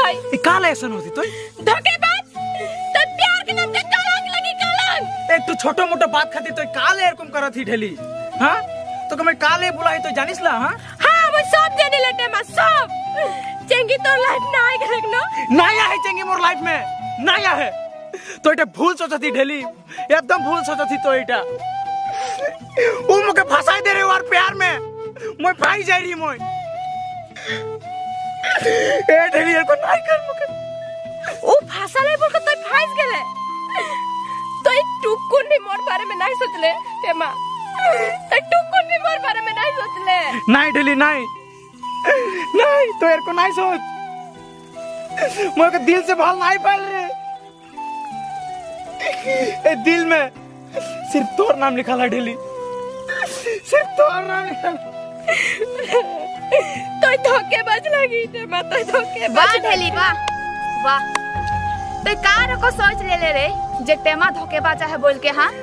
ई काल ऐसन होती तो धोखेबाज तो प्यार के नाम पे कलंक लगी कलंक। एक तू छोटो मोटो बात खाती तो काले एरकम करत ही ढेली। हां तो कमे काले बुलाई तो जानिस ला। हां वो सब जाने लेटे मा सब चेंगी तो लाइफ ना आए गलनो नया है चेंगी मोर लाइफ में नया है तो एटा भूल सोचती ढेली एकदम भूल सोचती तो एटा वो मुके फसाई दे रे और प्यार में मैं फाई जाई रही मैं ए ढेली को नहीं कर मुके ओ फसाले बोल के तो फाइस गेले तो ई टुकुन भी मोर बारे में नहीं सोचले टेमा तो टुकुन भी मोर बारे में नहीं सोचले नहीं ढेली नहीं नहीं तो एर को नहीं सोच मोके दिल से भाल नहीं पाल रे ए दिल में सिर्फ तोर नाम लिखा ला ढेली सिर्फ तोर नाम लिखा तो धोखेबाज लगी टेमा तो धोखेबाज वाह ढेली वाह वाह तो कार को सोच ले रे जे टेमा धोखेबाज है बोल के। हां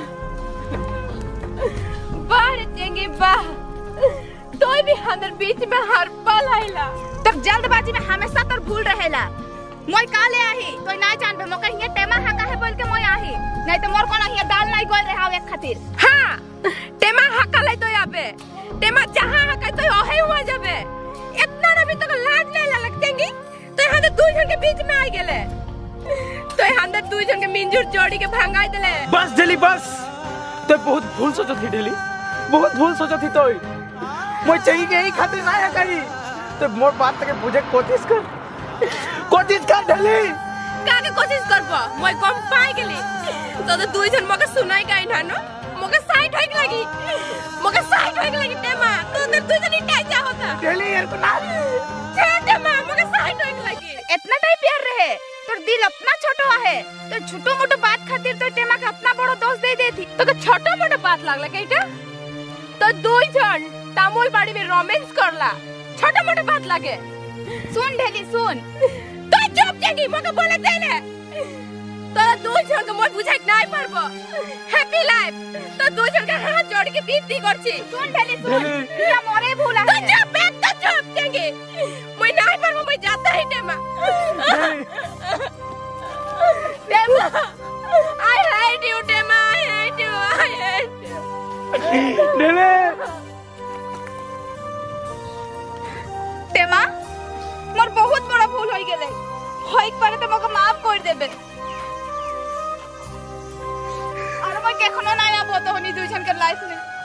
वाह रे चेंगी वाह तो भी हमर बीच में हर पल आइला तो जल्दबाजी में हमेशा तोर भूल रहेला। मोय काले आही तो ना जानबे मोके हिया टेमा हका है बोल के मोय आही नहीं तो मोर कोना हिया दाल नहीं गोल रहा एक खातिर। हां टेमा हका ले तो आबे टेमा जहां हका तो ओहे हुआ जाबे इतना ना भी तो लाज ले लग चेंगी तो यहां तो दू जन के बीच में आ गेले तो यहां तो दू जन के मिंजुर जोड़ी के भांगाई देले। बस ढेली बस तो बहुत भूल सोचत थी ढेली बहुत भूल सोचत थी तो मैं चाहिए के ही खातिर ना है करी तो मोर बात के बुझे कोशिश कर ढेली का के कोशिश करबो मैं कम पाई गेली तो दू जन मके सुनाई गई ना नो मके साइड होई लगी मके साइड होई लगी टेमा तो दू जन इटा जा होता ढेली यार को ना टेमा मके साइड होई लगी इतना नहीं प्यार रहे तोर दिल अपना छोटो है तो छोटो मोटो बात खातिर तो टेमा के अपना बड़ो दोस्त दे देती तो छोटो मोटो बात लागला केटा तो दू जन तामुल बाड़ी में रोमांस करला छोटो मोटो बात लागे। सुन ढेली सुन तो चुप जागी मके बोले देले तो दू जन के मोर बुझाई नहीं परबो हैप्पी लाइफ तो दू जन के हाथ जोड़ के बीती करछी। सुन ढेली सुन या मोरे भूला है तो चुप बैठ तो चुप जागी मैं नहीं परबो मैं जाता ही टेमा टेमा I hate you टेमा I hate you ढेले टेमा मोर बहुत बड़ा भूल होई गेले होई पारे तो मके माफ कर देबे और मैं केखनो ना आबो तो हनी दुई जन के लाइफ में।